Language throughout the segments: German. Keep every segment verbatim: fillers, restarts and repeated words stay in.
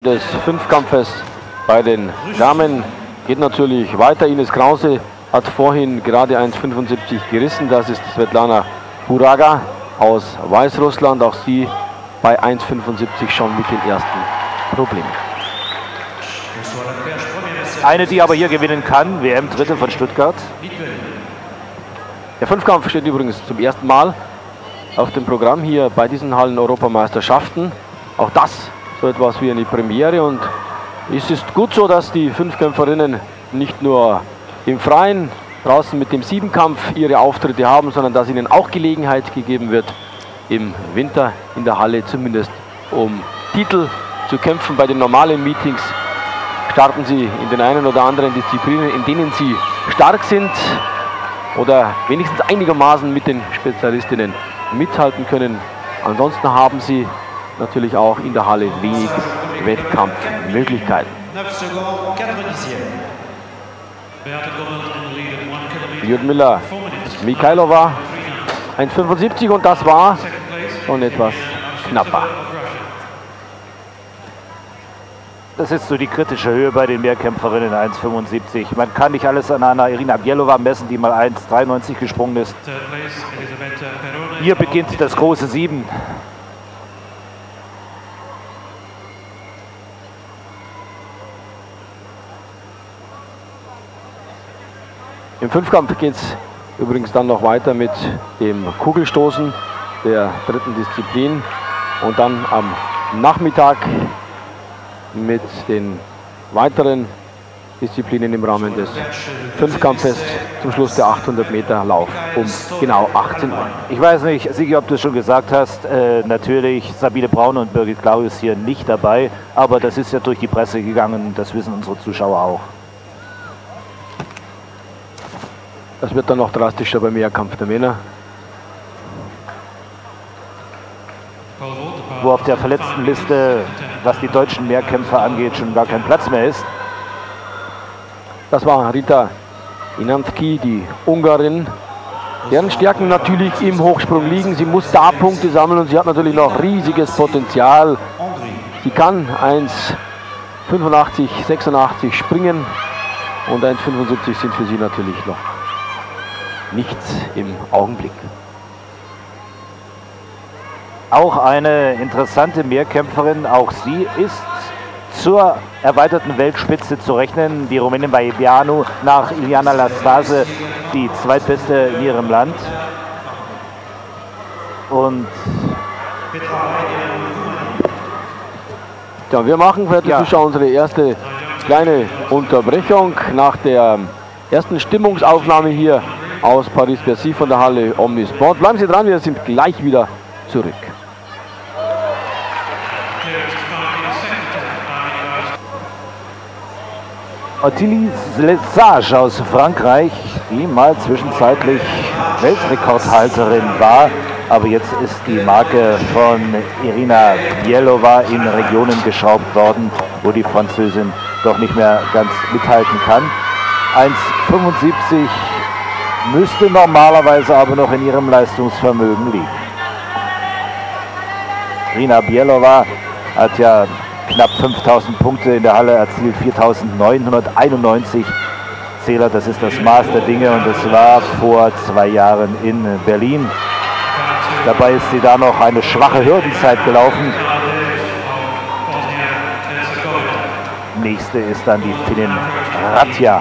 des Fünfkampfes bei den Damen geht natürlich weiter. Ines Krause hat vorhin gerade eins fünfundsiebzig gerissen. Das ist Svetlana Buraga aus Weißrussland. Auch sie bei eins fünfundsiebzig schon mit den ersten Problemen. Eine, die aber hier gewinnen kann, W M-Dritte von Stuttgart. Der Fünfkampf steht übrigens zum ersten Mal auf dem Programm hier bei diesen Hallen-Europameisterschaften. Auch das so etwas wie eine Premiere, und es ist gut so, dass die Fünfkämpferinnen nicht nur im Freien draußen mit dem Siebenkampf ihre Auftritte haben, sondern dass ihnen auch Gelegenheit gegeben wird, im Winter in der Halle zumindest um Titel zu kämpfen. Bei den normalen Meetings starten sie in den einen oder anderen Disziplinen, in denen sie stark sind oder wenigstens einigermaßen mit den Spezialistinnen mithalten können. Ansonsten haben sie natürlich auch in der Halle wenig Wettkampfmöglichkeiten. Ljudmila Mikhailova eins fünfundsiebzig, und das war schon etwas knapper. Das ist so die kritische Höhe bei den Mehrkämpferinnen, eins fünfundsiebzig. Man kann nicht alles an einer Irina Bielova messen, die mal eins dreiundneunzig gesprungen ist. Hier beginnt das große Sieben. Im Fünfkampf geht es übrigens dann noch weiter mit dem Kugelstoßen, der dritten Disziplin, und dann am Nachmittag mit den weiteren Disziplinen im Rahmen des Fünfkampfes zum Schluss der achthundert Meter Lauf um genau achtzehn Uhr. Ich weiß nicht, Sigi, ob du es schon gesagt hast, äh, natürlich Sabine Braun und Birgit Claudius hier nicht dabei, aber das ist ja durch die Presse gegangen, das wissen unsere Zuschauer auch. Das wird dann noch drastischer beim Mehrkampf der Männer. Wo auf der Verletztenliste, was die deutschen Mehrkämpfer angeht, schon gar kein Platz mehr ist. Das war Rita Inamski, die Ungarin, deren Stärken natürlich im Hochsprung liegen. Sie muss da Punkte sammeln, und sie hat natürlich noch riesiges Potenzial. Sie kann eins fünfundachtzig, sechsundachtzig springen, und eins fünfundsiebzig sind für sie natürlich noch nichts im Augenblick. Auch eine interessante Mehrkämpferin, auch sie ist zur erweiterten Weltspitze zu rechnen. Die Rumänin Baibeanu nach Iliana Lastase, die zweitbeste in ihrem Land. Und ja, wir machen für die ja. Zuschauer unsere erste kleine Unterbrechung nach der ersten Stimmungsaufnahme hier aus Paris-Bercy von der Halle Omnisport. Bleiben Sie dran, wir sind gleich wieder zurück. Ottilie Lesage aus Frankreich, die mal zwischenzeitlich Weltrekordhalterin war, aber jetzt ist die Marke von Irina Bielova in Regionen geschraubt worden, wo die Französin doch nicht mehr ganz mithalten kann. eins fünfundsiebzig müsste normalerweise aber noch in ihrem Leistungsvermögen liegen. Irina Bielova hat ja knapp fünftausend Punkte in der Halle erzielt, viertausendneunhunderteinundneunzig Zähler, das ist das Maß der Dinge, und das war vor zwei Jahren in Berlin. Dabei ist sie da noch eine schwache Hürdenzeit gelaufen. Nächste ist dann die Finnin Ratia.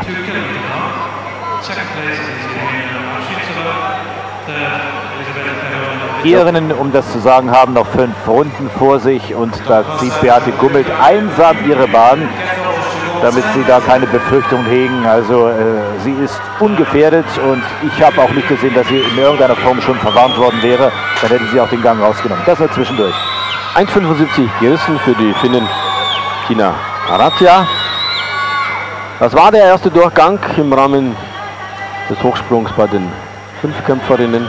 Ierinnen, um das zu sagen, haben noch fünf Runden vor sich, und da zieht Beate Gummelt einsam ihre Bahn, damit sie da keine Befürchtungen hegen. Also äh, sie ist ungefährdet, und ich habe auch nicht gesehen, dass sie in irgendeiner Form schon verwarnt worden wäre. Dann hätten sie auch den Gang rausgenommen. Das nur zwischendurch. eins fünfundsiebzig gerissen für die Finnin Tiina Ratia. Das war der erste Durchgang im Rahmen des Hochsprungs bei den Fünfkämpferinnen.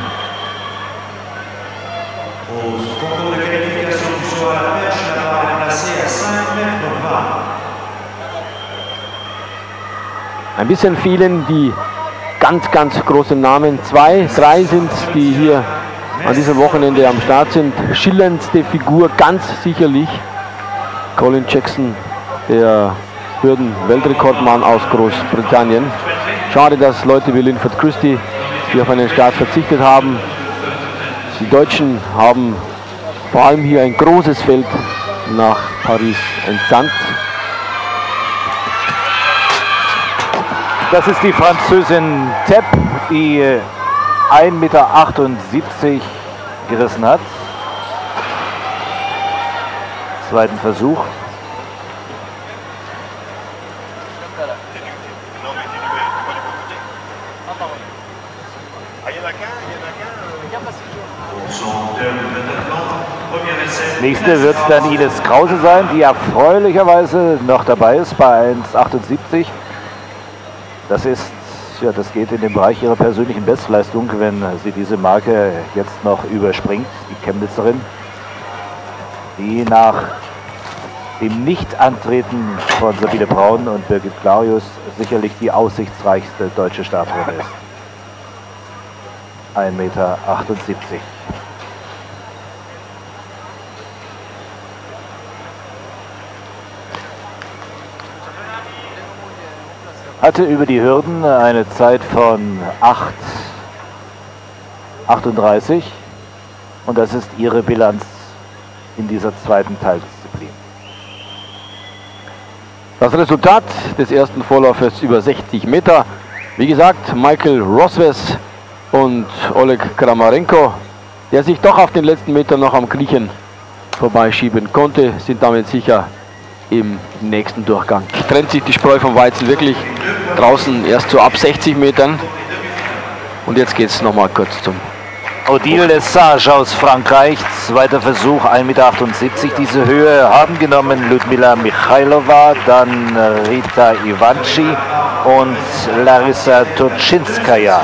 Ein bisschen fehlen die ganz, ganz großen Namen. Zwei, drei sind, die hier an diesem Wochenende am Start sind. Schillerndste Figur, ganz sicherlich Colin Jackson, der Hürden-Weltrekordmann aus Großbritannien. Schade, dass Leute wie Linford Christie hier auf einen Start verzichtet haben. Die Deutschen haben vor allem hier ein großes Feld nach Paris entsandt. Das ist die Französin Tepp, die ein Meter achtundsiebzig gerissen hat. Zweiten Versuch. Nächste wird dann Ines Krause sein, die erfreulicherweise noch dabei ist bei eins achtundsiebzig. Das ist, ja, das geht in den Bereich ihrer persönlichen Bestleistung, wenn sie diese Marke jetzt noch überspringt, die Chemnitzerin, die nach dem Nichtantreten von Sabine Braun und Birgit Clarius sicherlich die aussichtsreichste deutsche Starterin ist. ein Meter achtundsiebzig. Hatte über die Hürden eine Zeit von acht achtunddreißig und das ist ihre Bilanz in dieser zweiten Teildisziplin. Das Resultat des ersten Vorlaufes über sechzig Meter. Wie gesagt, Michael Rosves und Oleg Kramarenko, der sich doch auf den letzten Metern noch am Griechen vorbeischieben konnte, sind damit sicher im nächsten Durchgang. Trennt sich die Spreu vom Weizen wirklich draußen erst so ab sechzig Metern. Und jetzt geht es nochmal kurz zum Odile Lesage aus Frankreich, zweiter Versuch, ein Meter achtundsiebzig. Diese Höhe haben genommen Ludmila Michailova, dann Rita Ivanci und Larissa Turczynskaja.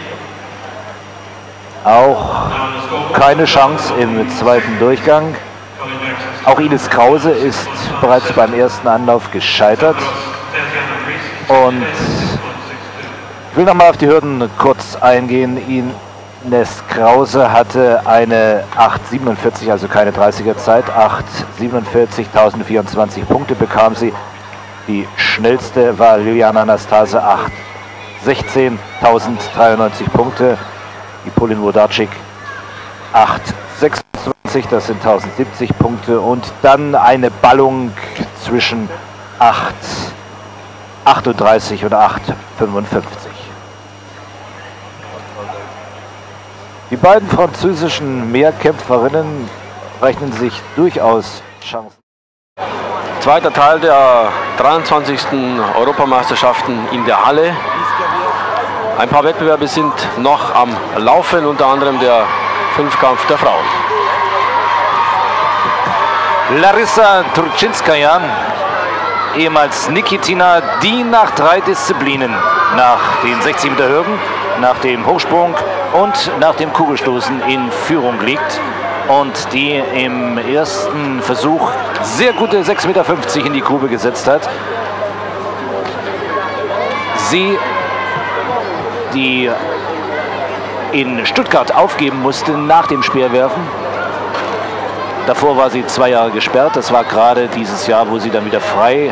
Auch keine Chance im zweiten Durchgang. Auch Ines Krause ist bereits beim ersten Anlauf gescheitert. Und ich will nochmal auf die Hürden kurz eingehen. Ines Krause hatte eine acht siebenundvierzig, also keine dreißiger Zeit. acht siebenundvierzig, tausendvierundzwanzig Punkte bekam sie. Die schnellste war Liliana Nastase, acht sechzehn, tausenddreiundneunzig Punkte. Die Polin Włodarczyk, acht sechsundzwanzig, das sind tausendsiebzig Punkte. Und dann eine Ballung zwischen acht achtunddreißig und acht fünfundfünfzig. Die beiden französischen Mehrkämpferinnen rechnen sich durchaus Chancen. Zweiter Teil der dreiundzwanzigsten Europameisterschaften in der Halle. Ein paar Wettbewerbe sind noch am Laufen, unter anderem der Fünfkampf der Frauen. Larissa Turczynskaja, ehemals Nikitina, die nach drei Disziplinen, nach den sechzig Meter Hürden, nach dem Hochsprung und nach dem Kugelstoßen in Führung liegt und die im ersten Versuch sehr gute sechs Meter fünfzig in die Grube gesetzt hat. Sie, die in Stuttgart aufgeben musste nach dem Speerwerfen. Davor war sie zwei Jahre gesperrt. Das war gerade dieses Jahr, wo sie dann wieder frei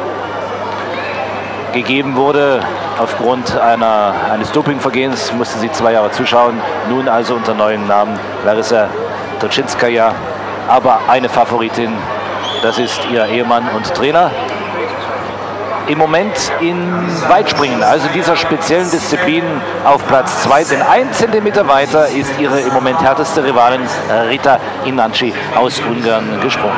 gegeben wurde. Aufgrund einer, eines Dopingvergehens musste sie zwei Jahre zuschauen. Nun also unter neuem Namen Larissa Turczynskaja. Aber eine Favoritin, das ist ihr Ehemann und Trainer. Im Moment in Weitspringen, also dieser speziellen Disziplin, auf Platz zwei, denn ein Zentimeter weiter ist ihre im Moment härteste Rivalin Rita Ivanci aus Ungarn gesprungen.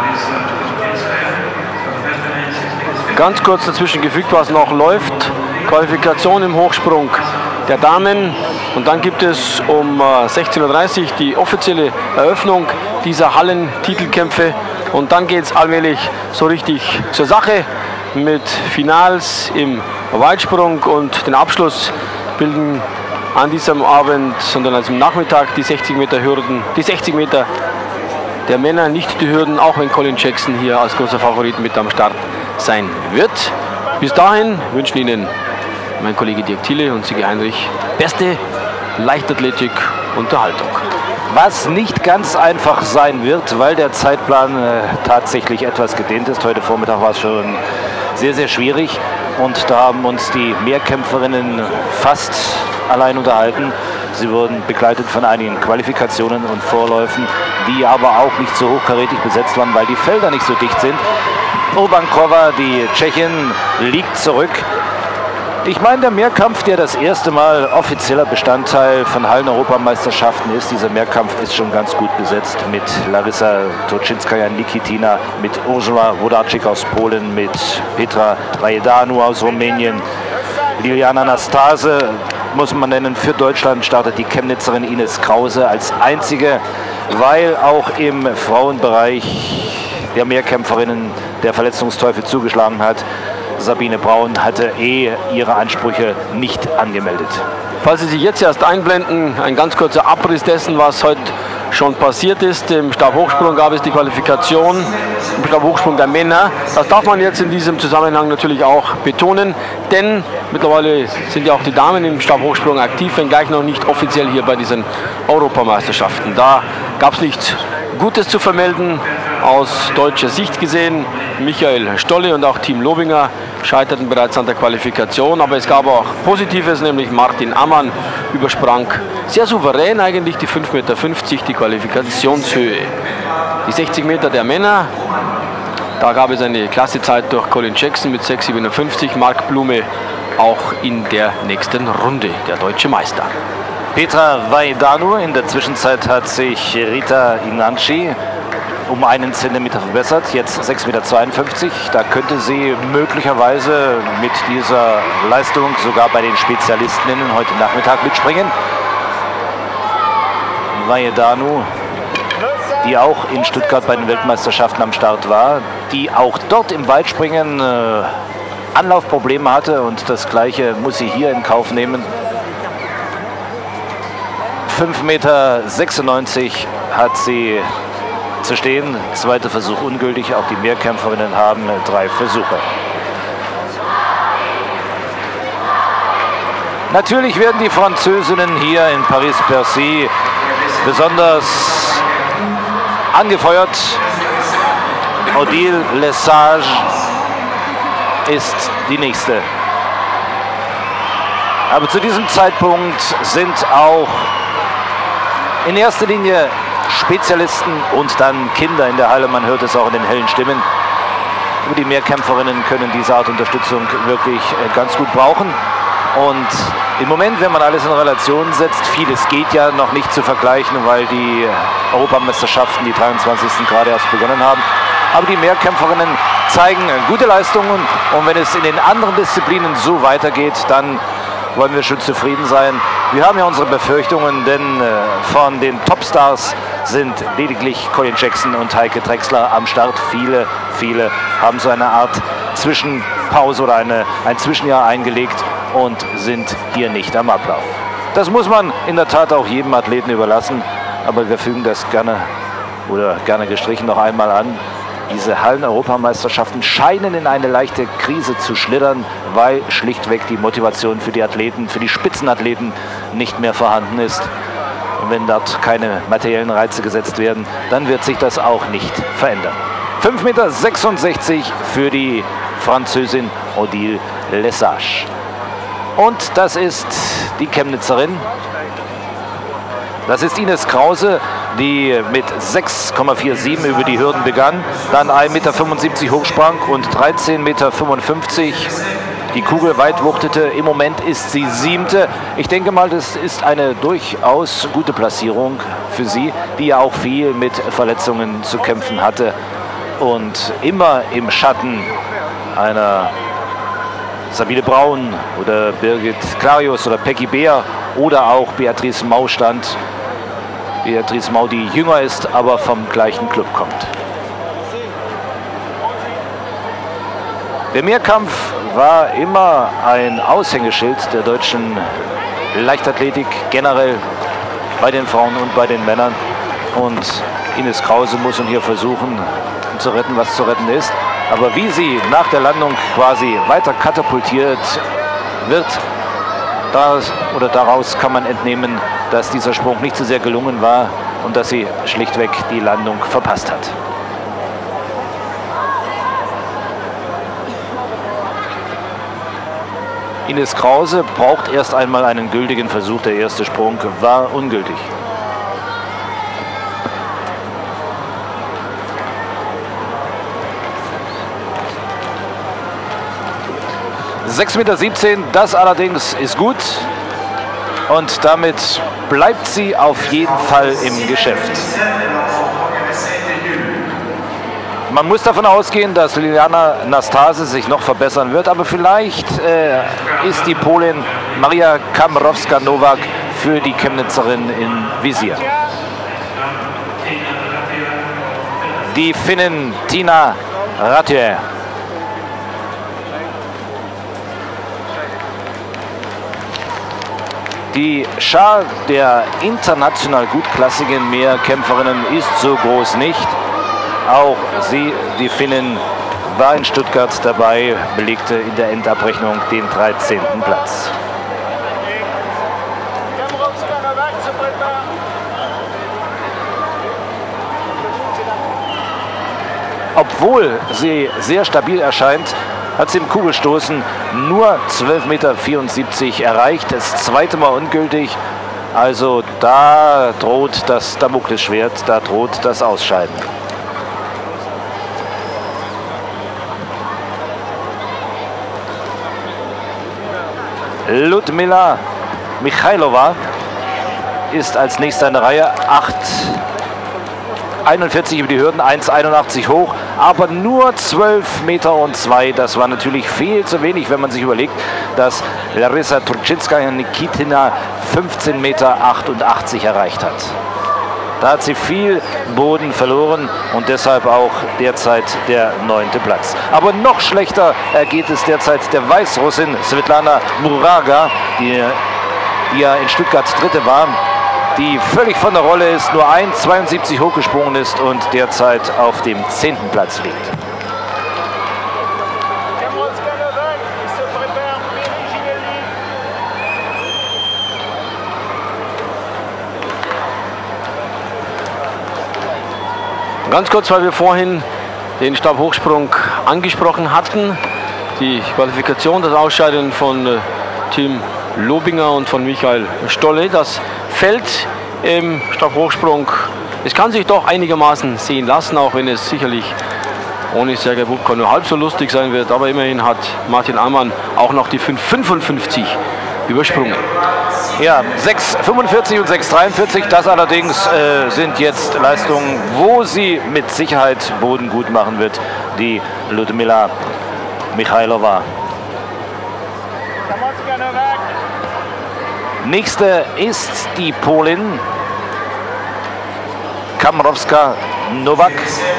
Ganz kurz dazwischen gefügt, was noch läuft. Qualifikation im Hochsprung der Damen. Und dann gibt es um sechzehn Uhr dreißig die offizielle Eröffnung dieser Hallentitelkämpfe. Und dann geht es allmählich so richtig zur Sache mit Finals im Weitsprung, und den Abschluss bilden an diesem Abend, sondern also am Nachmittag die sechzig Meter Hürden, die sechzig Meter der Männer, nicht die Hürden, auch wenn Colin Jackson hier als großer Favorit mit am Start sein wird. Bis dahin wünschen Ihnen mein Kollege Dirk Thiele und Sigi Heinrich beste Leichtathletik Unterhaltung. Was nicht ganz einfach sein wird, weil der Zeitplan äh, tatsächlich etwas gedehnt ist. Heute Vormittag war es schon sehr, sehr schwierig und da haben uns die Mehrkämpferinnen fast allein unterhalten. Sie wurden begleitet von einigen Qualifikationen und Vorläufen, die aber auch nicht so hochkarätig besetzt waren, weil die Felder nicht so dicht sind. Urbankova, die Tschechin, liegt zurück. Ich meine, der Mehrkampf, der das erste Mal offizieller Bestandteil von Hallen-Europameisterschaften ist, dieser Mehrkampf ist schon ganz gut besetzt mit Larissa Turczynskaja-Nikitina, mit Ursula Włodarczyk aus Polen, mit Petra Vaiedanu aus Rumänien, Liliana Nastase, muss man nennen. Für Deutschland startet die Chemnitzerin Ines Krause als einzige, weil auch im Frauenbereich der Mehrkämpferinnen der Verletzungsteufel zugeschlagen hat. Sabine Braun hatte eh ihre Ansprüche nicht angemeldet. Falls Sie sich jetzt erst einblenden, ein ganz kurzer Abriss dessen, was heute schon passiert ist. Im Stabhochsprung gab es die Qualifikation, im Stabhochsprung der Männer. Das darf man jetzt in diesem Zusammenhang natürlich auch betonen, denn mittlerweile sind ja auch die Damen im Stabhochsprung aktiv, wenngleich noch nicht offiziell hier bei diesen Europameisterschaften. Da gab es nichts Gutes zu vermelden. Aus deutscher Sicht gesehen, Michael Stolle und auch Team Lobinger scheiterten bereits an der Qualifikation, aber es gab auch Positives, nämlich Martin Ammann übersprang sehr souverän eigentlich die fünf Meter fünfzig, die Qualifikationshöhe. Die sechzig Meter der Männer, da gab es eine klasse Zeit durch Colin Jackson mit sechs siebenundfünfzig, Marc Blume auch in der nächsten Runde, der deutsche Meister. Petra Vaiedanu, in der Zwischenzeit hat sich Rita Inanci um einen Zentimeter verbessert, jetzt sechs Meter zweiundfünfzig. Da könnte sie möglicherweise mit dieser Leistung sogar bei den Spezialistinnen heute Nachmittag mitspringen. Vaiedanu, die auch in Stuttgart bei den Weltmeisterschaften am Start war, die auch dort im Weitspringen äh, Anlaufprobleme hatte und das Gleiche muss sie hier in Kauf nehmen. fünf Meter sechsundneunzig hat sie zu stehen. Zweiter Versuch ungültig. Auch die Mehrkämpferinnen haben drei Versuche. Natürlich werden die Französinnen hier in Paris-Bercy besonders angefeuert. Odile Lesage ist die nächste. Aber zu diesem Zeitpunkt sind auch in erster Linie Spezialisten und dann Kinder in der Halle. Man hört es auch in den hellen Stimmen. Aber die Mehrkämpferinnen können diese Art Unterstützung wirklich ganz gut brauchen. Und im Moment, wenn man alles in Relation setzt, vieles geht ja noch nicht zu vergleichen, weil die Europameisterschaften, die dreiundzwanzigsten gerade erst begonnen haben. Aber die Mehrkämpferinnen zeigen gute Leistungen. Und wenn es in den anderen Disziplinen so weitergeht, dann wollen wir schon zufrieden sein. Wir haben ja unsere Befürchtungen, denn äh, von den Topstars sind lediglich Colin Jackson und Heike Drechsler am Start. Viele, viele haben so eine Art Zwischenpause oder eine, ein Zwischenjahr eingelegt und sind hier nicht am Ablauf. Das muss man in der Tat auch jedem Athleten überlassen, aber wir fügen das gerne oder gerne gestrichen noch einmal an. Diese Hallen-Europameisterschaften scheinen in eine leichte Krise zu schlittern, weil schlichtweg die Motivation für die Athleten, für die Spitzenathleten nicht mehr vorhanden ist. Und wenn dort keine materiellen Reize gesetzt werden, dann wird sich das auch nicht verändern. fünf Meter sechsundsechzig für die Französin Odile Lesage. Und das ist die Chemnitzerin. Das ist Ines Krause, die mit sechs Komma siebenundvierzig über die Hürden begann, dann ein Meter fünfundsiebzig hochsprang und dreizehn Meter fünfundfünfzig die Kugel weit wuchtete. Im Moment ist sie siebte. Ich denke mal, das ist eine durchaus gute Platzierung für sie, die ja auch viel mit Verletzungen zu kämpfen hatte und immer im Schatten einer Sabine Braun oder Birgit Clarius oder Peggy Beer oder auch Beatrice Mau stand. Beatrice Mau, die jünger ist, aber vom gleichen Club kommt. Der Mehrkampf war immer ein Aushängeschild der deutschen Leichtathletik, generell bei den Frauen und bei den Männern. Und Ines Krause muss nun hier versuchen zu retten, was zu retten ist. Aber wie sie nach der Landung quasi weiter katapultiert wird, Das, oder daraus kann man entnehmen, dass dieser Sprung nicht so sehr gelungen war und dass sie schlichtweg die Landung verpasst hat. Ines Krause braucht erst einmal einen gültigen Versuch. Der erste Sprung war ungültig. sechs Meter siebzehn, das allerdings ist gut. Und damit bleibt sie auf jeden Fall im Geschäft. Man muss davon ausgehen, dass Liliana Nastase sich noch verbessern wird, aber vielleicht äh, ist die Polin Maria Kamrowska-Nowak für die Chemnitzerin in Visier. Die Finnin Tina Ratie. Die Schar der international gutklassigen Mehrkämpferinnen ist so groß nicht. Auch sie, die Finnin, war in Stuttgart dabei, belegte in der Endabrechnung den dreizehnten Platz. Obwohl sie sehr stabil erscheint, hat sie im Kugelstoßen nur zwölf Meter vierundsiebzig erreicht. Das zweite Mal ungültig. Also da droht das Damoklesschwert, da droht das Ausscheiden. Ludmila Michailova ist als nächster in der Reihe. acht einundvierzig über die Hürden, eins einundachtzig hoch, aber nur zwölf Meter und zwei. Das war natürlich viel zu wenig, wenn man sich überlegt, dass Larissa Turczynskaja-Nikitina fünfzehn Meter achtundachtzig erreicht hat. Da hat sie viel Boden verloren und deshalb auch derzeit der neunte Platz. Aber noch schlechter ergeht es derzeit der Weißrussin Svetlana Muraga, die, die ja in Stuttgart Dritte war, die völlig von der Rolle ist, nur eins zweiundsiebzig hochgesprungen ist und derzeit auf dem zehnten Platz liegt. Ganz kurz, weil wir vorhin den Stabhochsprung angesprochen hatten, die Qualifikation, das Ausscheiden von äh, Tim Lobinger und von Michael Stolle. Das Feld im Stabhochsprung, es kann sich doch einigermaßen sehen lassen, auch wenn es sicherlich ohne Sergej Bubka nur halb so lustig sein wird. Aber immerhin hat Martin Ammann auch noch die fünf fünfundfünfzig übersprungen. Ja, sechs fünfundvierzig und sechs dreiundvierzig, das allerdings äh, sind jetzt Leistungen, wo sie mit Sicherheit Boden gut machen wird, die Ludmila Michailova. Nächste ist die Polin Kamrowska-Nowak.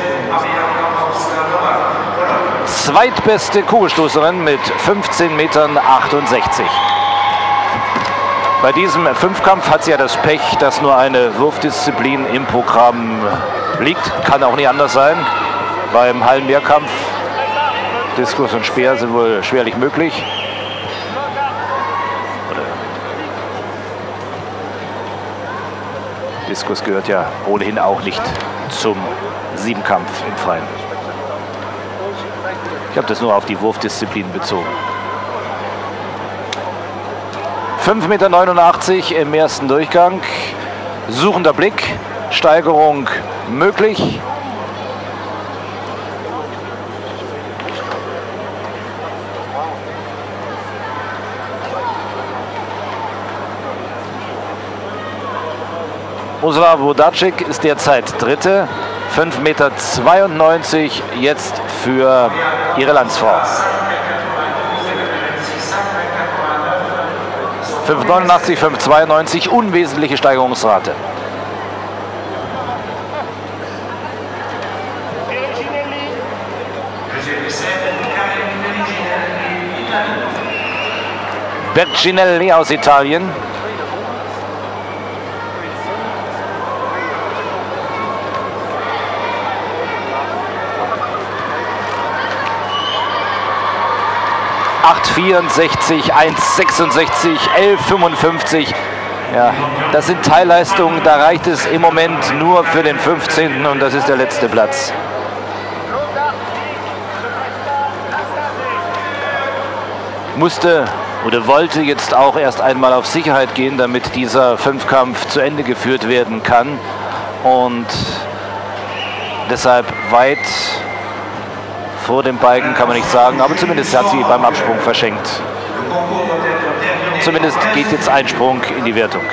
Zweitbeste Kugelstoßerin mit fünfzehn Metern achtundsechzig. Bei diesem Fünfkampf hat sie ja das Pech, dass nur eine Wurfdisziplin im Programm liegt. Kann auch nicht anders sein. Beim Hallenmehrkampf, Diskus und Speer sind wohl schwerlich möglich. Diskus gehört ja ohnehin auch nicht zum Siebenkampf im Freien. Ich habe das nur auf die Wurfdisziplin bezogen. fünf Meter neunundachtzig im ersten Durchgang. Suchender Blick. Steigerung möglich. Ursula Wodacek ist derzeit Dritte. fünf Meter zweiundneunzig jetzt für ihre Landsfrau. fünf neunundachtzig, fünf zweiundneunzig, unwesentliche Steigerungsrate. Bercinelli aus Italien. acht vierundsechzig, eins sechsundsechzig, elf fünfundfünfzig. Ja, das sind Teilleistungen, da reicht es im Moment nur für den fünfzehnten und das ist der letzte Platz. Musste oder wollte jetzt auch erst einmal auf Sicherheit gehen, damit dieser Fünfkampf zu Ende geführt werden kann. Und deshalb weit vor dem Balken kann man nicht sagen, aber zumindest hat sie beim Absprung verschenkt. Zumindest geht jetzt ein Sprung in die Wertung.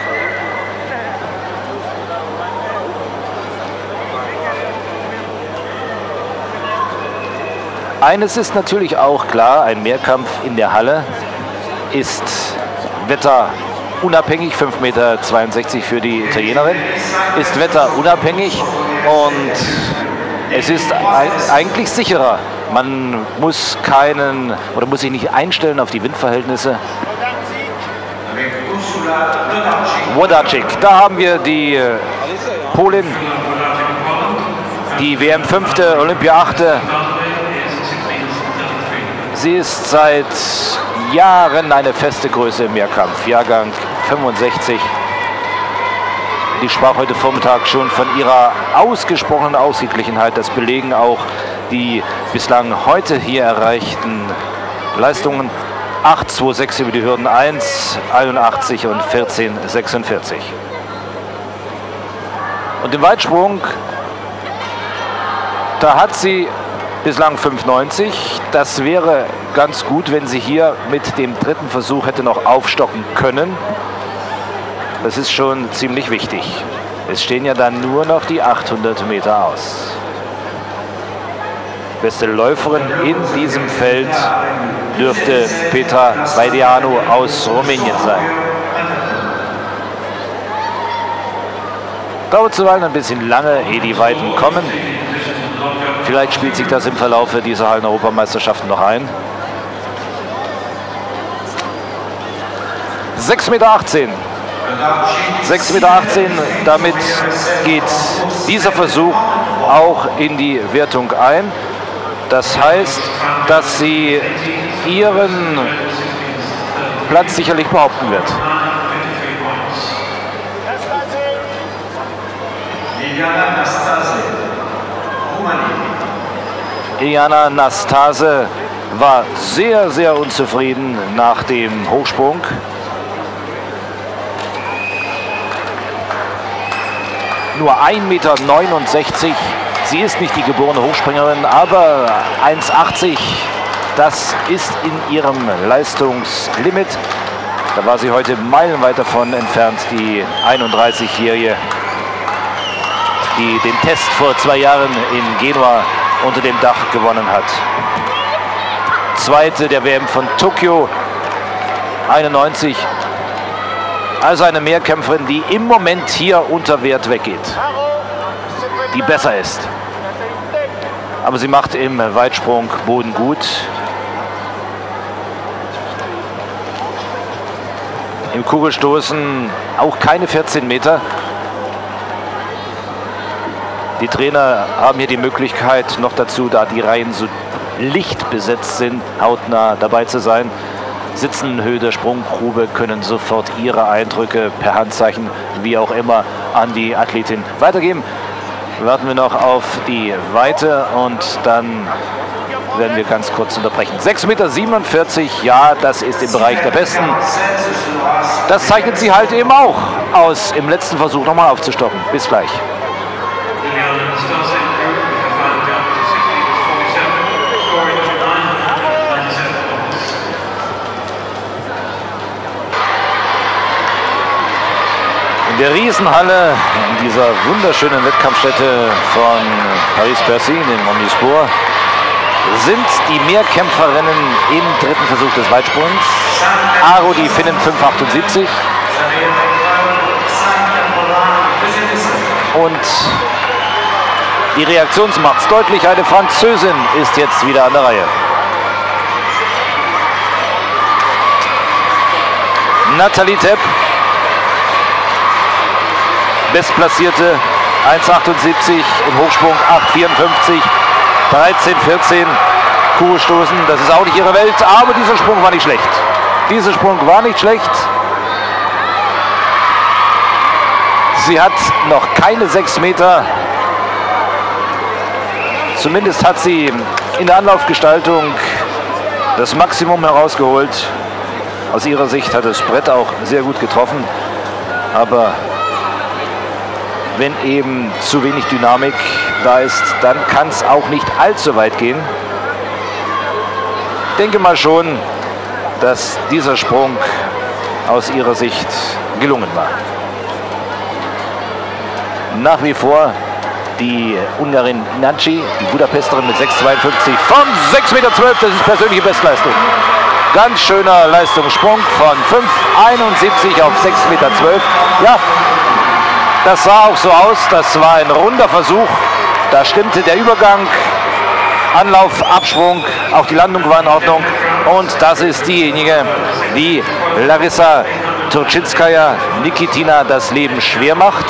Eines ist natürlich auch klar, ein Mehrkampf in der Halle ist wetterunabhängig, fünf Meter zweiundsechzig für die Italienerin, ist wetterunabhängig und es ist eigentlich sicherer. Man muss keinen oder muss sich nicht einstellen auf die Windverhältnisse. Włodarczyk, da haben wir die Polin, die W M fünfte, Olympia achte. Sie ist seit Jahren eine feste Größe im Mehrkampf, Jahrgang fünfundsechzig. Die sprach heute Vormittag schon von ihrer ausgesprochenen Ausgeglichenheit. Das belegen auch die bislang heute hier erreichten Leistungen. acht zwei sechs über die Hürden eins, einundachtzig und vierzehn sechsundvierzig. Und im Weitsprung, da hat sie bislang fünf neunzig. Das wäre ganz gut, wenn sie hier mit dem dritten Versuch hätte noch aufstocken können. Das ist schon ziemlich wichtig. Es stehen ja dann nur noch die achthundert Meter aus. Beste Läuferin in diesem Feld dürfte Petra Vaideanu aus Rumänien sein. Dauert zuweilen ein bisschen lange, ehe die Weiten kommen. Vielleicht spielt sich das im Verlauf dieser Hallen-Europameisterschaften noch ein. sechs Meter achtzehn. sechs Meter achtzehn, damit geht dieser Versuch auch in die Wertung ein. Das heißt, dass sie ihren Platz sicherlich behaupten wird. Iliana Nastase war sehr, sehr unzufrieden nach dem Hochsprung. Nur ein Meter neunundsechzig. Sie ist nicht die geborene Hochspringerin, aber eins achtzig, das ist in ihrem Leistungslimit. Da war sie heute meilenweit davon entfernt, die einunddreißigjährige, die den Test vor zwei Jahren in Genua unter dem Dach gewonnen hat. Zweite der W M von Tokio, einundneunzig. Also eine Mehrkämpferin, die im Moment hier unter Wert weggeht, die besser ist. Aber sie macht im Weitsprung Boden gut. Im Kugelstoßen auch keine vierzehn Meter. Die Trainer haben hier die Möglichkeit, noch dazu, da die Reihen so licht besetzt sind, hautnah dabei zu sein. Sitzen in Höhe der Sprunggrube, können sofort ihre Eindrücke per Handzeichen, wie auch immer, an die Athletin weitergeben. Warten wir noch auf die Weite und dann werden wir ganz kurz unterbrechen. sechs Meter siebenundvierzig, ja, das ist im Bereich der Besten. Das zeichnet sie halt eben auch aus, im letzten Versuch nochmal aufzustocken. Bis gleich. In der Riesenhalle, in dieser wunderschönen Wettkampfstätte von Paris-Bercy, in Omnisport, sind die Mehrkämpferinnen im dritten Versuch des Weitsprungs. Aro, die Finnen, fünf achtundsiebzig. Und die Reaktion macht es deutlich, eine Französin ist jetzt wieder an der Reihe. Nathalie Tepp, bestplatzierte, eins achtundsiebzig, im Hochsprung acht vierundfünfzig, dreizehn vierzehn, Kuh stoßen. Das ist auch nicht ihre Welt, aber dieser Sprung war nicht schlecht. Dieser Sprung war nicht schlecht. Sie hat noch keine sechs Meter. Zumindest hat sie in der Anlaufgestaltung das Maximum herausgeholt. Aus ihrer Sicht hat das Brett auch sehr gut getroffen. Aber wenn eben zu wenig Dynamik da ist, dann kann es auch nicht allzu weit gehen. Ich denke mal schon, dass dieser Sprung aus ihrer Sicht gelungen war. Nach wie vor die Ungarin Nanci, die Budapesterin mit sechs Komma zweiundfünfzig von sechs Komma zwölf Meter. Das ist persönliche Bestleistung. Ganz schöner Leistungssprung von fünf Komma einundsiebzig auf sechs Komma zwölf Meter. Ja, das sah auch so aus. Das war ein runder Versuch. Da stimmte der Übergang, Anlauf, Absprung, auch die Landung war in Ordnung. Und das ist diejenige, die Larissa Turczynskaja Nikitina das Leben schwer macht.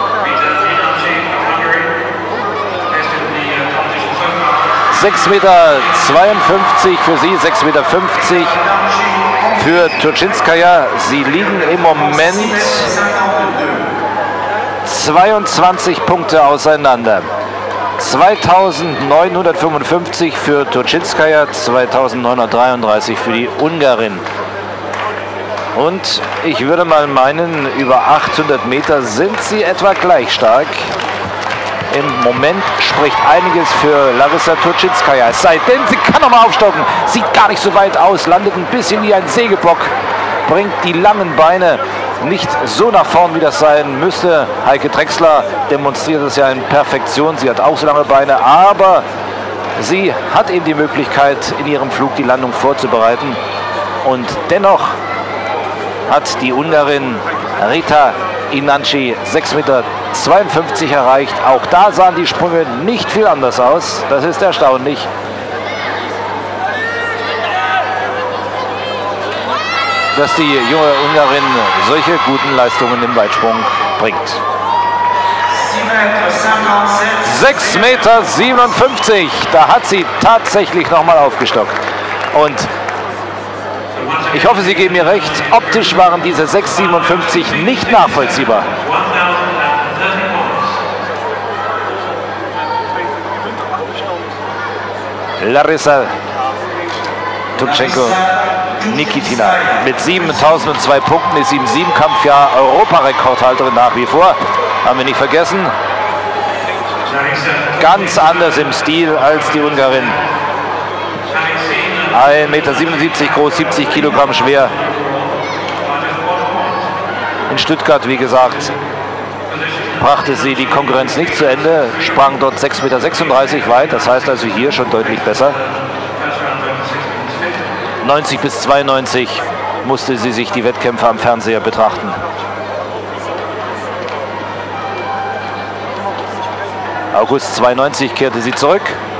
sechs Komma zweiundfünfzig Meter für sie, sechs Komma fünfzig Meter für Turczynskaja. Sie liegen im Moment zweiundzwanzig Punkte auseinander. zweitausendneunhundertfünfundfünfzig für Turczynskaja, zweitausendneunhundertdreiunddreißig für die Ungarin. Und ich würde mal meinen, über achthundert Meter sind sie etwa gleich stark. Im Moment spricht einiges für Larissa Turczynskaja. Es sei denn, sie kann noch mal aufstocken. Sieht gar nicht so weit aus, landet ein bisschen wie ein Sägebock, bringt die langen Beine nicht so nach vorn, wie das sein müsste. Heike Drechsler demonstriert es ja in Perfektion. Sie hat auch so lange Beine, aber sie hat eben die Möglichkeit, in ihrem Flug die Landung vorzubereiten. Und dennoch hat die Ungarin Rita Inanci sechs Komma zweiundfünfzig Meter erreicht. Auch da sahen die Sprünge nicht viel anders aus. Das ist erstaunlich. Dass die junge Ungarin solche guten Leistungen im Weitsprung bringt. sechs Komma siebenundfünfzig Meter. Da hat sie tatsächlich nochmal aufgestockt. Und ich hoffe, Sie geben mir recht. Optisch waren diese sechs Komma siebenundfünfzig nicht nachvollziehbar. Larissa Turczynskaja Nikitina mit siebentausendzwei Punkten ist sie im Siebenkampfjahr Europarekordhalterin nach wie vor. Haben wir nicht vergessen. Ganz anders im Stil als die Ungarin. ein Meter siebenundsiebzig groß, siebzig Kilogramm schwer. In Stuttgart, wie gesagt, brachte sie die Konkurrenz nicht zu Ende, sprang dort sechs Komma sechsunddreißig Meter weit. Das heißt also hier schon deutlich besser. neunzig bis zweiundneunzig musste sie sich die Wettkämpfe am Fernseher betrachten. August zweiundneunzig kehrte sie zurück.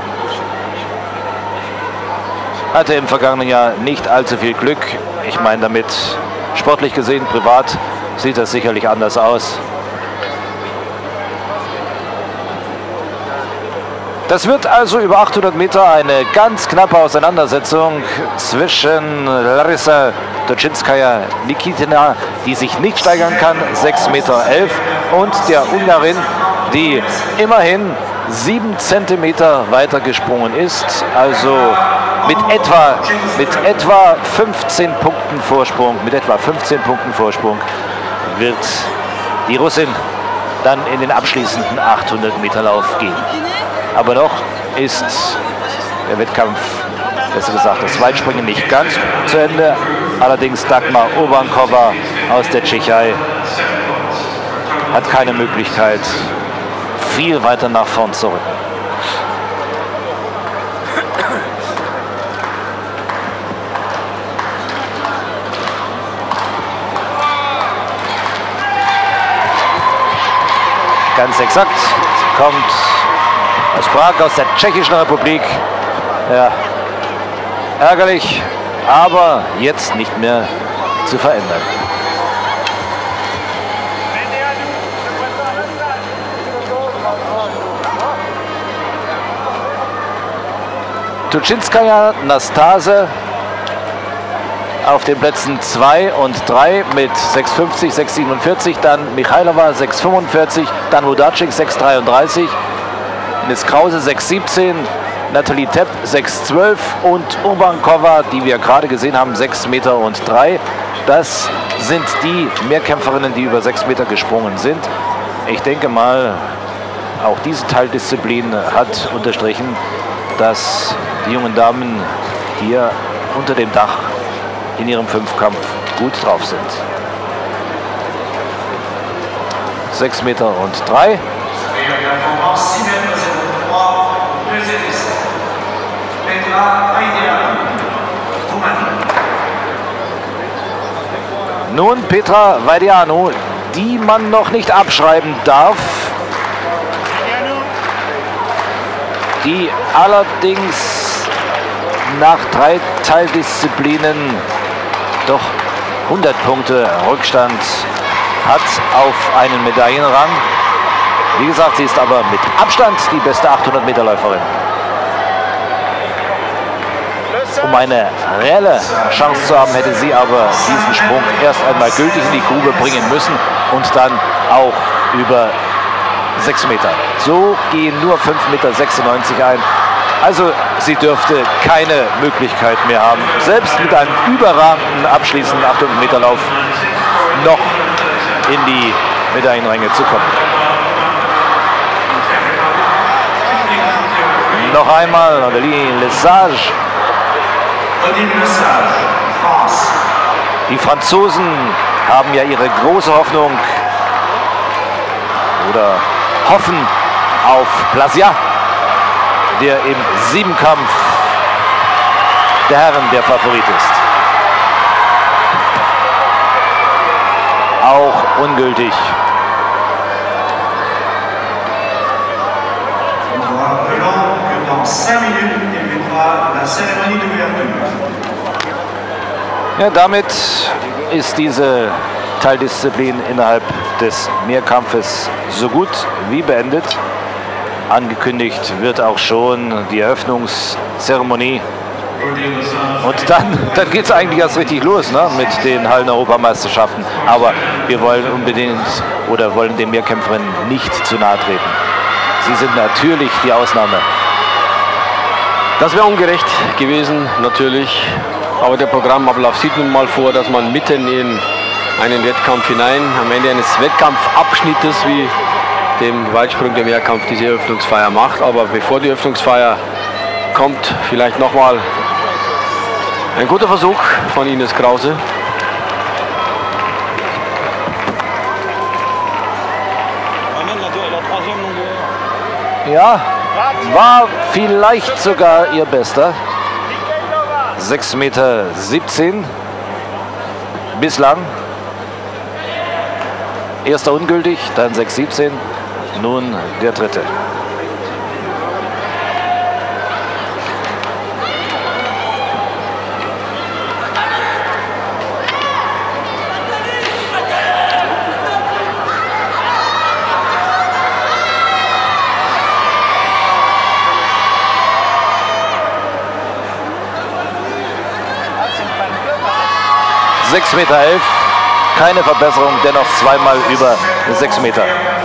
Hatte im vergangenen Jahr nicht allzu viel Glück. Ich meine damit, sportlich gesehen, privat sieht das sicherlich anders aus. Das wird also über achthundert Meter eine ganz knappe Auseinandersetzung zwischen Larissa Turczynskaja Nikitina, die sich nicht steigern kann, sechs Komma elf Meter, und der Ungarin, die immerhin sieben Zentimeter weiter gesprungen ist, also mit etwa, mit etwa fünfzehn Punkten Vorsprung, mit etwa fünfzehn Punkten Vorsprung wird die Russin dann in den abschließenden achthundert Meter Lauf gehen. Aber noch ist der Wettkampf, besser gesagt das Weitspringen, nicht ganz zu Ende. Allerdings Dagmar Urbankova aus der Tschechei hat keine Möglichkeit, viel weiter nach vorn zu rücken. Ganz exakt, kommt aus Prag, aus der Tschechischen Republik. Ja, ärgerlich, aber jetzt nicht mehr zu verändern. Tuchinskaya, Nastase auf den Plätzen zwei und drei mit sechs fünfzig, sechs siebenundvierzig, dann Michailova sechs fünfundvierzig, dann Wodacek sechs dreiunddreißig, Ines Krause sechs siebzehn, Nathalie Tepp sechs zwölf und Urbankova, die wir gerade gesehen haben, sechs Meter und drei. Das sind die Mehrkämpferinnen, die über sechs Meter gesprungen sind. Ich denke mal, auch diese Teildisziplin hat unterstrichen, dass die jungen Damen hier unter dem Dach in ihrem Fünfkampf gut drauf sind. sechs Meter und drei. Nun Petra Vaideanu, die man noch nicht abschreiben darf, die allerdings nach drei Teildisziplinen doch hundert Punkte Rückstand hat auf einen Medaillenrang. Wie gesagt, sie ist aber mit Abstand die beste achthundert Meter Läuferin. Um eine reelle Chance zu haben, hätte sie aber diesen Sprung erst einmal gültig in die Grube bringen müssen und dann auch über sechs Meter. So gehen nur fünf Meter sechsundneunzig ein. Also sie dürfte keine Möglichkeit mehr haben, selbst mit einem überragenden abschließenden achthundert Meter Lauf noch in die Medaillenränge zu kommen. Noch einmal Odile Lesage. Die Franzosen haben ja ihre große Hoffnung oder hoffen auf Plasia, der im Siebenkampf der Herren der Favorit ist. Auch ungültig. Ja, damit ist diese Teildisziplin innerhalb des Mehrkampfes so gut wie beendet. Angekündigt wird auch schon die Eröffnungszeremonie. Und dann, dann geht es eigentlich erst richtig los, ne, mit den Hallen-Europameisterschaften. Aber wir wollen unbedingt oder wollen den Mehrkämpferinnen nicht zu nahe treten. Sie sind natürlich die Ausnahme. Das wäre ungerecht gewesen, natürlich. Aber der Programmablauf sieht nun mal vor, dass man mitten in einen Wettkampf hinein, am Ende eines Wettkampfabschnittes wie dem Weitsprung der Mehrkampf, diese Eröffnungsfeier macht. Aber bevor die Eröffnungsfeier kommt, vielleicht nochmal ein guter Versuch von Ines Krause. Ja, war vielleicht sogar ihr bester. sechs Meter siebzehn bislang. Erster ungültig, dann sechs siebzehn. Nun der dritte. sechs Meter elf, keine Verbesserung, dennoch zweimal über sechs Meter.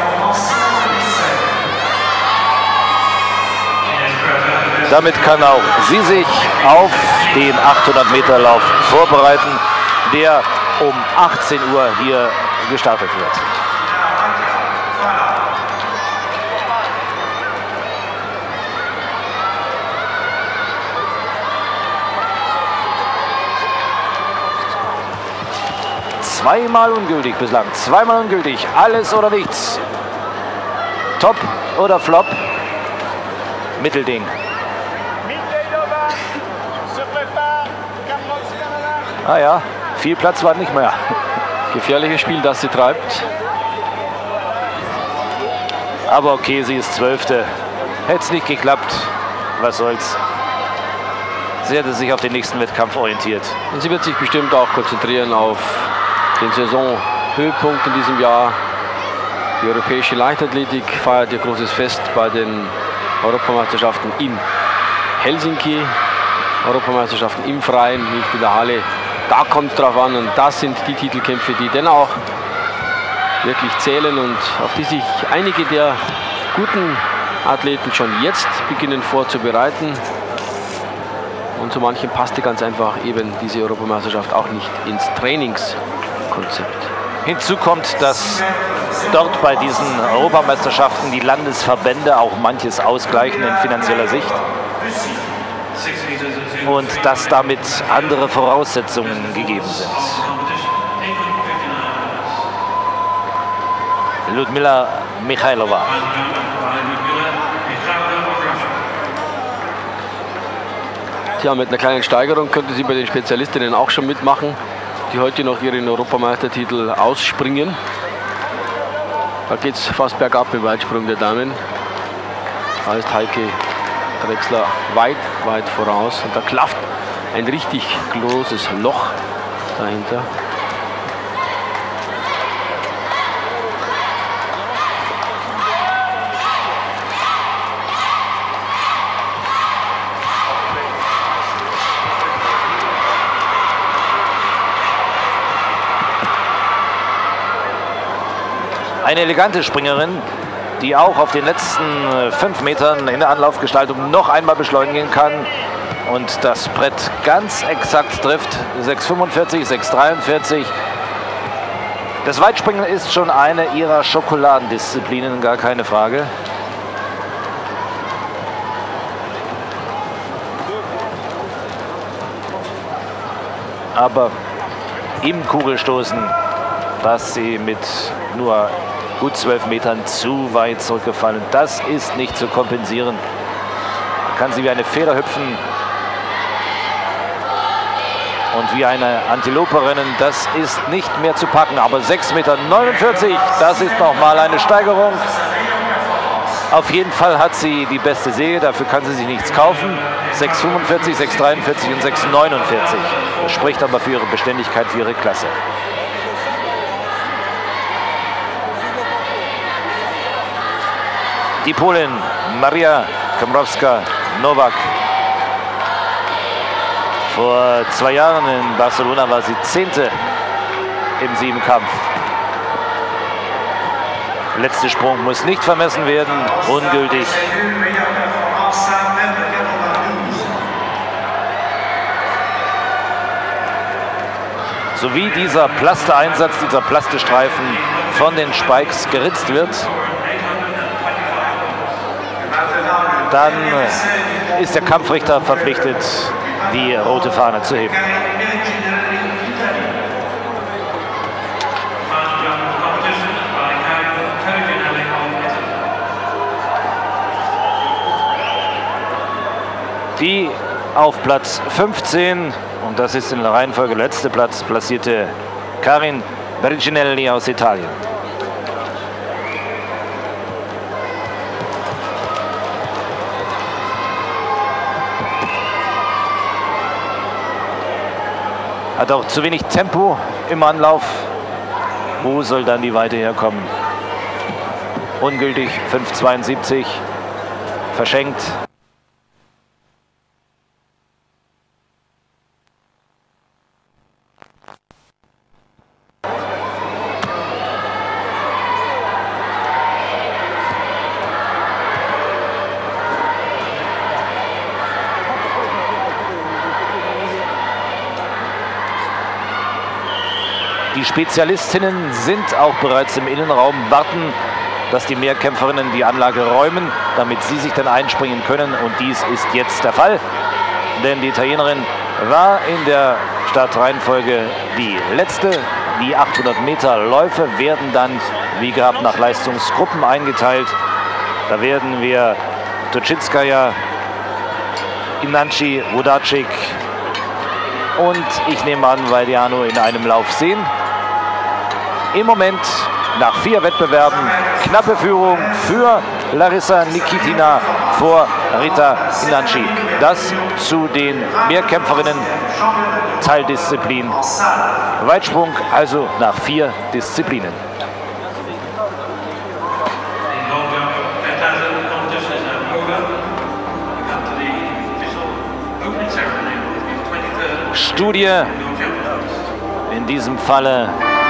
Damit kann auch sie sich auf den achthundert Meter Lauf vorbereiten, der um achtzehn Uhr hier gestartet wird. Zweimal ungültig bislang, zweimal ungültig, alles oder nichts. Top oder Flop? Mittelding. Ah ja, viel Platz war nicht mehr. Gefährliches Spiel, das sie treibt. Aber okay, sie ist Zwölfte. Hätte es nicht geklappt, was soll's. Sie hätte sich auf den nächsten Wettkampf orientiert. Und sie wird sich bestimmt auch konzentrieren auf den Saisonhöhepunkt in diesem Jahr. Die europäische Leichtathletik feiert ihr großes Fest bei den Europameisterschaften in Helsinki, Europameisterschaften im Freien, nicht in der Halle. Da kommt es drauf an und das sind die Titelkämpfe, die dann auch wirklich zählen und auf die sich einige der guten Athleten schon jetzt beginnen vorzubereiten. Und zu manchen passte ganz einfach eben diese Europameisterschaft auch nicht ins Trainingskonzept. Hinzu kommt, dass dort bei diesen Europameisterschaften die Landesverbände auch manches ausgleichen in finanzieller Sicht. Und dass damit andere Voraussetzungen gegeben sind. Ludmila Michailova. Tja, mit einer kleinen Steigerung könnte sie bei den Spezialistinnen auch schon mitmachen, die heute noch ihren Europameistertitel ausspringen. Da geht es fast bergab im Weitsprung der Damen. Da ist Heike Drechsler weit, weit voraus. Und da klafft ein richtig großes Loch dahinter. Eine elegante Springerin, die auch auf den letzten fünf Metern in der Anlaufgestaltung noch einmal beschleunigen kann und das Brett ganz exakt trifft. sechs fünfundvierzig, sechs dreiundvierzig. Das Weitspringen ist schon eine ihrer Schokoladendisziplinen, gar keine Frage. Aber im Kugelstoßen, dass sie mit nur gut zwölf Metern zu weit zurückgefallen. Das ist nicht zu kompensieren. Kann sie wie eine Feder hüpfen und wie eine Antilope rennen. Das ist nicht mehr zu packen. Aber sechs Meter neunundvierzig, das ist nochmal eine Steigerung. Auf jeden Fall hat sie die beste Säge, dafür kann sie sich nichts kaufen. sechs fünfundvierzig, sechs dreiundvierzig und sechs neunundvierzig. Das spricht aber für ihre Beständigkeit, für ihre Klasse. Die Polin Maria Komrowska-Nowak. Vor zwei Jahren in Barcelona war sie Zehnte im Siebenkampf. Letzter Sprung muss nicht vermessen werden, ungültig. So wie dieser Plastereinsatz, dieser Plastestreifen von den Spikes geritzt wird, dann ist der Kampfrichter verpflichtet, die rote Fahne zu heben. Die auf Platz fünfzehn, und das ist in der Reihenfolge der letzte Platz, platzierte Karin Berginelli aus Italien. Hat auch zu wenig Tempo im Anlauf. Wo soll dann die Weite herkommen? Ungültig, fünf zweiundsiebzig, verschenkt. Die Spezialistinnen sind auch bereits im Innenraum, warten, dass die Mehrkämpferinnen die Anlage räumen, damit sie sich dann einspringen können. Und dies ist jetzt der Fall, denn die Italienerin war in der Startreihenfolge die letzte. Die achthundert Meter Läufe werden dann, wie gehabt, nach Leistungsgruppen eingeteilt. Da werden wir Toczynskaja, Inanci, Wodacik und ich nehme an, Valdiano in einem Lauf sehen. Im Moment nach vier Wettbewerben knappe Führung für Larissa Nikitina vor Rita Inanci. Das zu den Mehrkämpferinnen Teildisziplin Weitsprung, also nach vier Disziplinen. Studie. In diesem Falle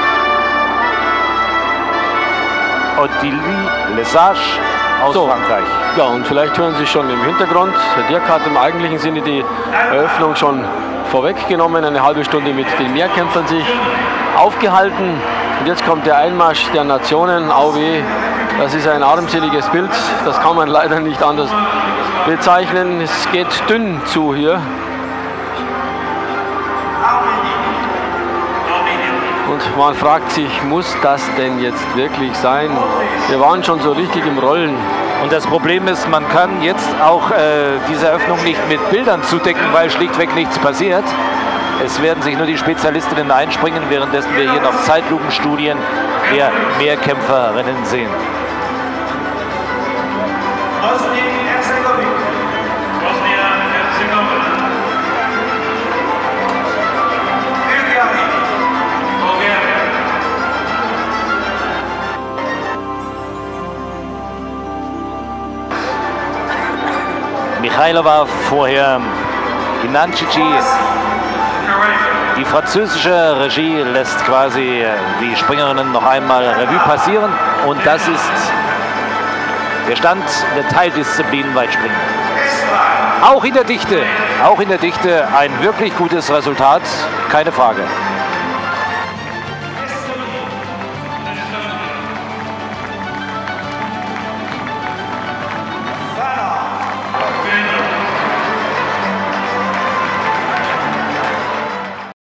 Ottilie Lesage aus so. Frankreich. Ja, und vielleicht hören Sie schon im Hintergrund, der Dirk hat im eigentlichen Sinne die Eröffnung schon vorweggenommen, eine halbe Stunde mit den Mehrkämpfern sich aufgehalten. Und jetzt kommt der Einmarsch der Nationen. Au weh, das ist ein armseliges Bild, das kann man leider nicht anders bezeichnen. Es geht dünn zu hier. Und man fragt sich, muss das denn jetzt wirklich sein? Wir waren schon so richtig im Rollen. Und das Problem ist, man kann jetzt auch äh, diese Eröffnung nicht mit Bildern zudecken, weil schlichtweg nichts passiert. Es werden sich nur die Spezialistinnen einspringen, währenddessen wir hier noch Zeitlupenstudien der Mehrkämpferinnen sehen. Michailova vorher, Gnancici. Die französische Regie lässt quasi die Springerinnen noch einmal Revue passieren. Und das ist der Stand der Teildisziplin Weitspringen. Auch in der Dichte, auch in der Dichte ein wirklich gutes Resultat, keine Frage.